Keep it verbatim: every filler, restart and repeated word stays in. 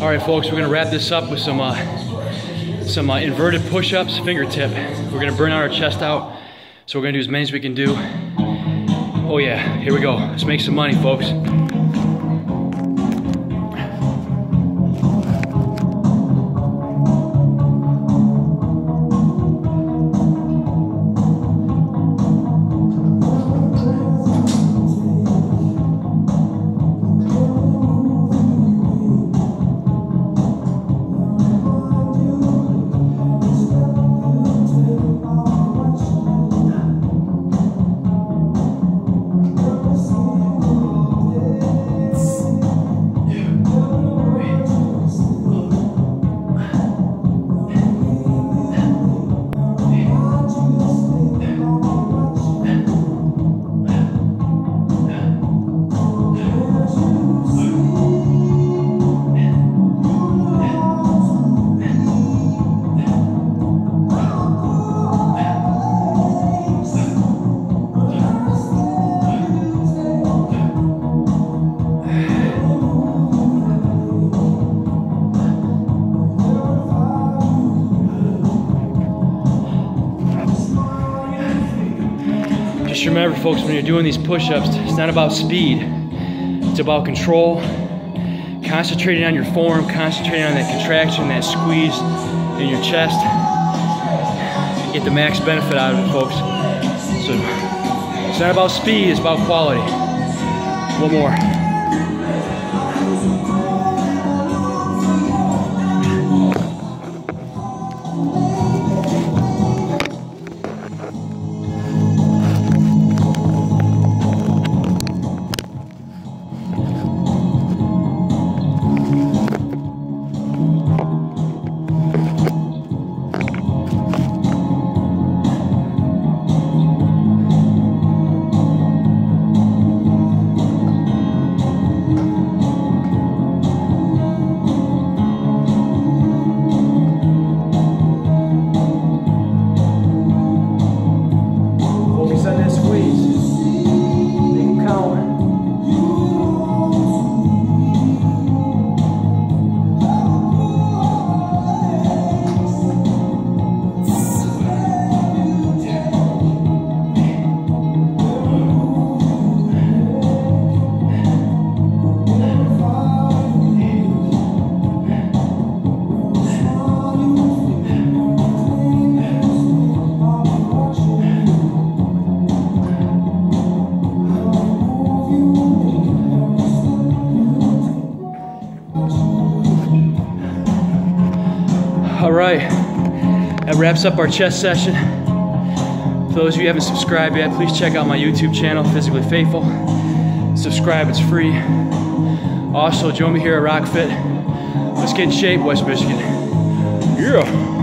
All right, folks, we're gonna wrap this up with some uh, some uh, inverted push-ups, fingertip. We're gonna burn our chest out, so we're gonna do as many as we can do. Oh yeah, here we go. Let's make some money, folks. Just remember, folks, when you're doing these push-ups, it's not about speed. It's about control, concentrating on your form, concentrating on that contraction, that squeeze in your chest. Get the max benefit out of it, folks. So it's not about speed, it's about quality. One more. All right, that wraps up our chest session. For those of you who haven't subscribed yet, please check out my YouTube channel, Physically Faithful. Subscribe, it's free. Also, join me here at RockFit. Let's get in shape, West Michigan. Yeah.